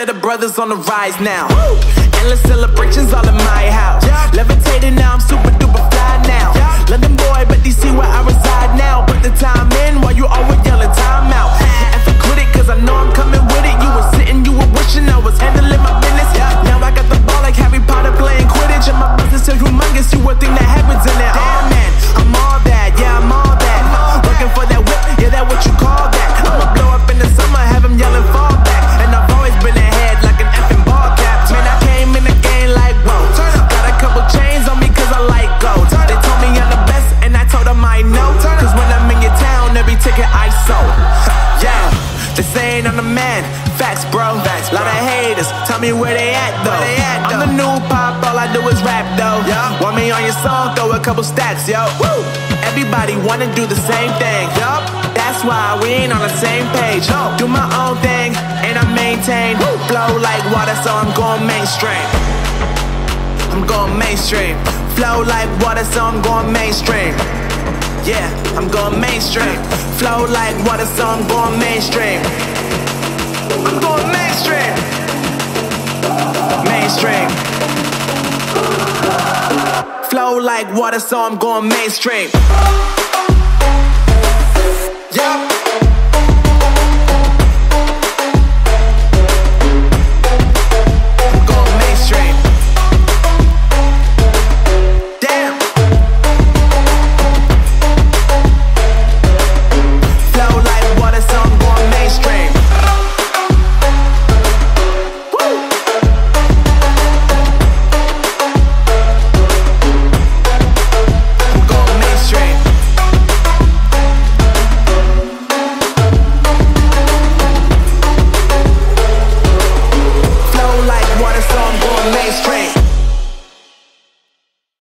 that the brothers on the rise now. Endless celebrations all in my house. Levitating now, I'm super duper fly now. London boy, but DC where I reside now. Put the time in while you always yelling time out. And for quit it, cause I know I'm coming with it. You were sitting, you were wishing I was handling my business. Now I got the ball like Harry Potter playing Quidditch. And my business so humongous, you would think that happens in it. Oh man, I'm all that, yeah, I'm all that. Looking for that whip, yeah, that what you call that. I'ma blow up in the summer, have him yelling fall back. And I've always been ahead like an effing ball cap. Man, I came in the game like, whoa. Got a couple chains on me cause I like gold. They told me I'm the best and I told them I know. Cause when I'm in your town, every ticket I sold. Yeah, they saying I'm the man. Facts, bro. Lot of haters, tell me where they at though. I'm the new pop, all I do is rap though. Want me on your song, throw a couple stacks, yo. Woo! Everybody wanna do the same thing. That's why we ain't on the same page. Do my own thing and I maintain. Flow like water, so I'm going mainstream. I'm going mainstream. Flow like water, so I'm going mainstream. Yeah, I'm going mainstream. Flow like water, so I'm going mainstream. I'm going mainstream. Mainstream. Flow like water, so I'm going mainstream. Yeah.